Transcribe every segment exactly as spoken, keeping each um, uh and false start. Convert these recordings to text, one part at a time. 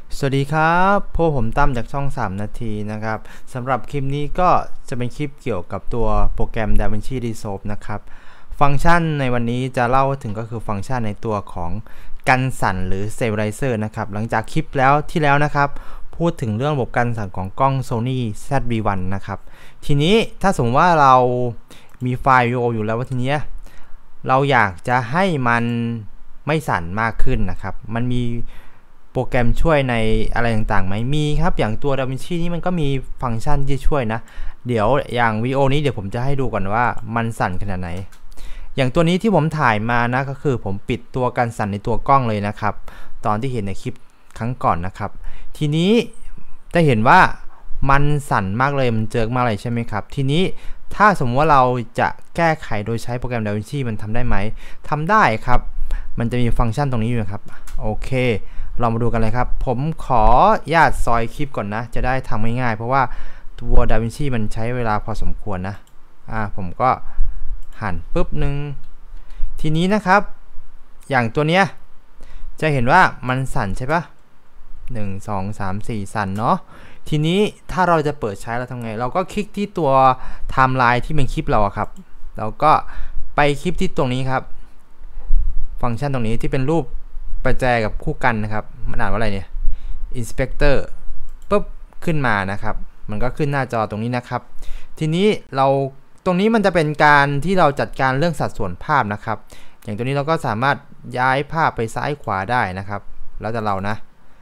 สวัสดีครับพวกผมตั้มจากช่องสามนาทีนะครับสำหรับคลิปนี้ก็จะเป็นคลิปเกี่ยวกับตัวโปรแกรม DaVinci Resolve นะครับฟังก์ชันในวันนี้จะเล่าถึงก็คือฟังก์ชันในตัวของกันสั่นหรือ Stabilizer นะครับหลังจากคลิปแล้วที่แล้วนะครับพูดถึงเรื่องระบบกันสั่นของกล้อง Sony แซด วี วัน นะครับทีนี้ถ้าสมมติว่าเรามีไฟล์วิดีโออยู่แล้วว่าทีนี้เราอยากจะให้มันไม่สั่นมากขึ้นนะครับมันมีโปรแกรมช่วยในอะไรต่างๆไหมมีครับอย่างตัว DaVinci นี่มันก็มีฟังก์ชันที่ช่วยนะเดี๋ยวอย่างวิดีโอนี้เดี๋ยวผมจะให้ดูก่อนว่ามันสั่นขนาดไหนอย่างตัวนี้ที่ผมถ่ายมานะก็คือผมปิดตัวกันสั่นในตัวกล้องเลยนะครับตอนที่เห็นในคลิปครั้งก่อนนะครับทีนี้จะเห็นว่ามันสั่นมากเลยมันเจิกมากเลยใช่ไหมครับทีนี้ถ้าสมมติว่าเราจะแก้ไขโดยใช้โปรแกรม DaVinci มันทำได้ไหมทำได้ครับมันจะมีฟังก์ชันตรงนี้อยู่นะครับโอเคเรามาดูกันเลยครับผมขอญาตซอยคลิปก่อนนะจะได้ทำง่ายๆเพราะว่าตัว DaVinci มันใช้เวลาพอสมควรนะอ่าผมก็หันปุ๊บหนึ่งทีนี้นะครับอย่างตัวเนี้ยจะเห็นว่ามันสั่นใช่ปะหนึ่ง สอง สาม สี่สั่นเนาะทีนี้ถ้าเราจะเปิดใช้เราทำไงเราก็คลิกที่ตัวไทม์ไลน์ที่เป็นคลิปเราครับเราก็ไปคลิปที่ตรงนี้ครับฟังก์ชันตรงนี้ที่เป็นรูปประแจกับคู่กันนะครับมันอ่านว่าอะไรเนี่ย Inspector ปุ๊บขึ้นมานะครับมันก็ขึ้นหน้าจอตรงนี้นะครับทีนี้เราตรงนี้มันจะเป็นการที่เราจัดการเรื่องสัดส่วนภาพนะครับอย่างตัวนี้เราก็สามารถย้ายภาพไปซ้ายขวาได้นะครับแล้วแต่เรานะ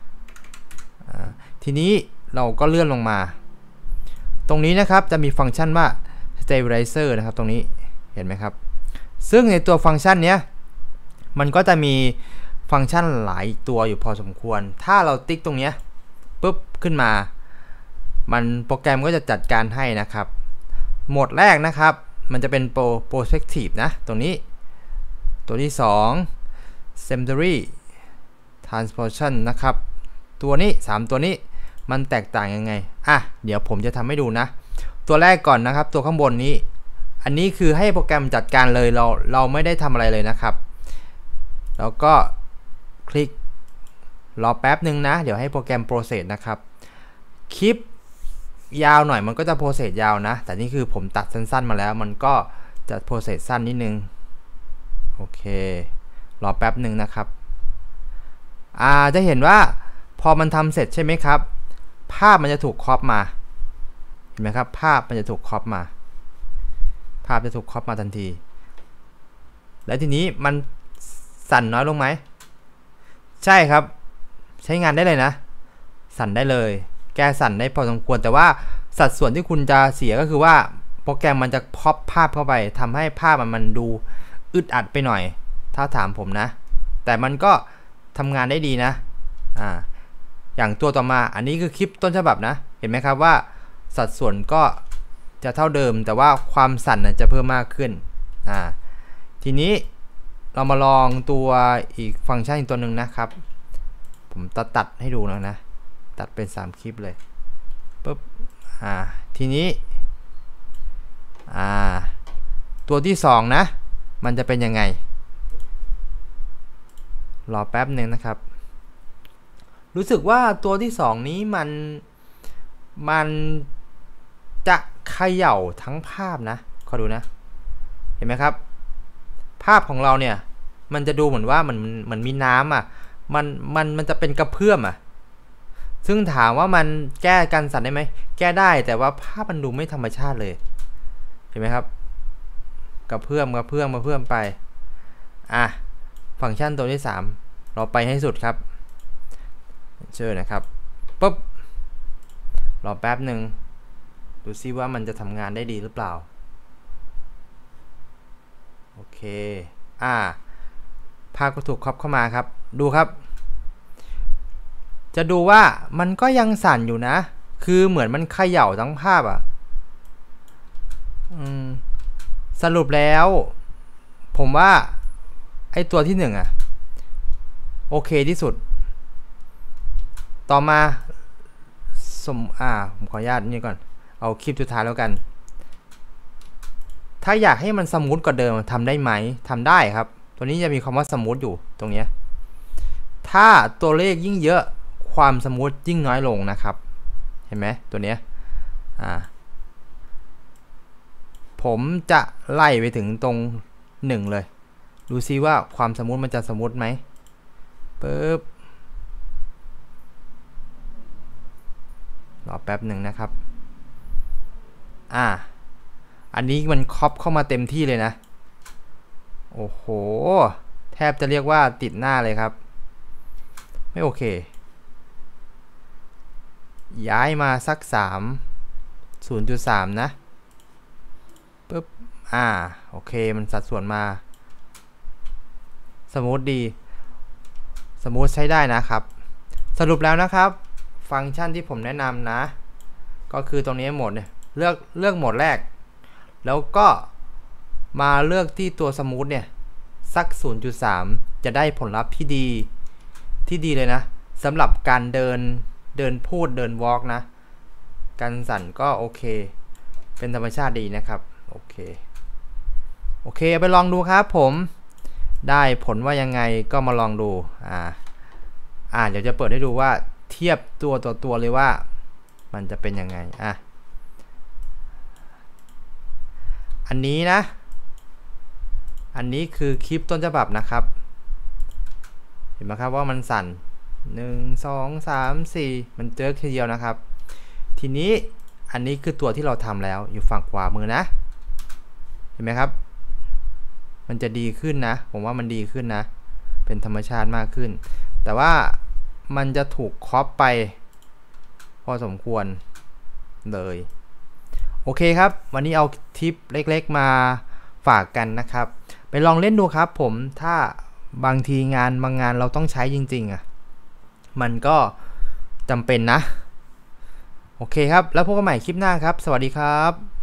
ทีนี้เราก็เลื่อนลงมาตรงนี้นะครับจะมีฟังก์ชันว่า Stabilizer นะครับตรงนี้เห็นไหมครับซึ่งในตัวฟังก์ชันเนี้ยมันก็จะมีฟังก์ชันหลายตัวอยู่พอสมควรถ้าเราติ๊กตรงนี้ปุ๊บขึ้นมามันโปรแกรมก็จะจัดการให้นะครับโหมดแรกนะครับมันจะเป็น Pro Perspective นะตรงนี้ตัวที่สอง Symmetry Transposition นะครับตัวนี้สามตัวนี้มันแตกต่างยังไงอ่ะเดี๋ยวผมจะทำให้ดูนะตัวแรกก่อนนะครับตัวข้างบนนี้อันนี้คือให้โปรแกรมจัดการเลยเราเราไม่ได้ทำอะไรเลยนะครับแล้วก็คลิกรอแป๊บหนึ่งนะเดี๋ยวให้โปรแกรม process นะครับคลิปยาวหน่อยมันก็จะ process ยาวนะแต่นี่คือผมตัดสั้นๆมาแล้วมันก็จะ process สั้นนิดนึงโอเครอแป๊บหนึ่งนะครับอ่าจะเห็นว่าพอมันทำเสร็จใช่ไหมครับภาพมันจะถูกครอปมาเห็นไหมครับภาพมันจะถูกครอปมาภาพจะถูกครอปมาทันทีและทีนี้มันสั่นน้อยลงไหมใช่ครับใช้งานได้เลยนะสั่นได้เลยแก้สั่นได้พอสมควรแต่ว่าสัดส่วนที่คุณจะเสียก็คือว่าโปรแกรมมันจะพอปภาพเข้าไปทำให้ภาพมันมันดูอึดอัดไปหน่อยถ้าถามผมนะแต่มันก็ทำงานได้ดีนะอ่าอย่างตัวต่อมาอันนี้คือคลิปต้นฉบับนะเห็นไหมครับว่าสัดส่วนก็จะเท่าเดิมแต่ว่าความสั่นจะเพิ่มมากขึ้นอ่าทีนี้เรามาลองตัวอีกฟังก์ชันอีกตัวหนึ่งนะครับผมตัดตัดให้ดูแล้วนะตัดเป็นสามคลิปเลยปุ๊บอ่าทีนี้อ่าตัวที่สองนะมันจะเป็นยังไงรอแป๊บหนึ่งนะครับรู้สึกว่าตัวที่สองนี้มันมันจะเขย่าทั้งภาพนะขอดูนะเห็นไหมครับภาพของเราเนี่ยมันจะดูเหมือนว่ามันมันมีน้ำอ่ะมันมันมันจะเป็นกระเพื่อมอ่ะซึ่งถามว่ามันแก้กันสั่นได้ไหมแก้ได้แต่ว่าภาพมันดูไม่ธรรมชาติเลยเห็นไหมครับกระเพื่อมกระเพื่อมกระเพื่อมไปอ่ะฟังก์ชันตัวที่สามเราไปให้สุดครับเชิญนะครับปุ๊บรอแป๊บหนึ่งดูซิว่ามันจะทำงานได้ดีหรือเปล่าโอเคอ่าภาพก็ถูกครอบเข้ามาครับดูครับจะดูว่ามันก็ยังสั่นอยู่นะคือเหมือนมันเขย่าทั้งภาพอ่ะอืมสรุปแล้วผมว่าไอตัวที่หนึ่งอ่ะโอเคที่สุดต่อมาสมอ่าผมขออนุญาตนี่ก่อนเอาคลิปสุดท้ายแล้วกันถ้าอยากให้มันสมูทกว่าเดิมทำได้ไหมทำได้ครับตัวนี้จะมีคำว่าสมูทอยู่ตรงนี้ถ้าตัวเลขยิ่งเยอะคความสมูทยิ่งน้อยลงนะครับเห็นไหมตัวเนี้ยอ่าผมจะไล่ไปถึงตรงหนึ่งเลยดูซิว่าความสมูทมันจะสมูทไหมปึ๊บรอแป๊บหนึ่งนะครับอ่าอันนี้มันครอปเข้ามาเต็มที่เลยนะโอ้โหแทบจะเรียกว่าติดหน้าเลยครับไม่โอเคย้ายมาสักสาม ศูนย์จุดสาม นะปึ๊บอ่าโอเคมันสัดส่วนมาสมูทดีสมูทใช้ได้นะครับสรุปแล้วนะครับฟังก์ชันที่ผมแนะนำนะก็คือตรงนี้โหมดเนี่ยเลือกเลือกโหมดแรกแล้วก็มาเลือกที่ตัวสมูทเนี่ยสัก ศูนย์จุดสาม จะได้ผลลัพธ์ที่ดีที่ดีเลยนะสำหรับการเดินเดินพูดเดินวอล์กนะการสั่นก็โอเคเป็นธรรมชาติดีนะครับโอเคโอเคไปลองดูครับผมได้ผลว่ายังไงก็มาลองดูอ่าอ่าเดี๋ยวจะเปิดให้ดูว่าเทียบตัวต่อตัวเลยว่ามันจะเป็นยังไงอ่ะอันนี้นะอันนี้คือคลิปต้นฉบับนะครับเห็นไหมครับว่ามันสั่นหนึ่ง สอง สาม สี่มันเจอแค่เดียวนะครับทีนี้อันนี้คือตัวที่เราทำแล้วอยู่ฝั่งขวามือนะเห็นไหมครับมันจะดีขึ้นนะผมว่ามันดีขึ้นนะเป็นธรรมชาติมากขึ้นแต่ว่ามันจะถูกครอปไปพอสมควรเลยโอเคครับวันนี้เอาทิปเล็กๆมาฝากกันนะครับไปลองเล่นดูครับผมถ้าบางทีงานบางงานเราต้องใช้จริงๆอ่ะมันก็จำเป็นนะโอเคครับแล้วพบกันใหม่คลิปหน้าครับสวัสดีครับ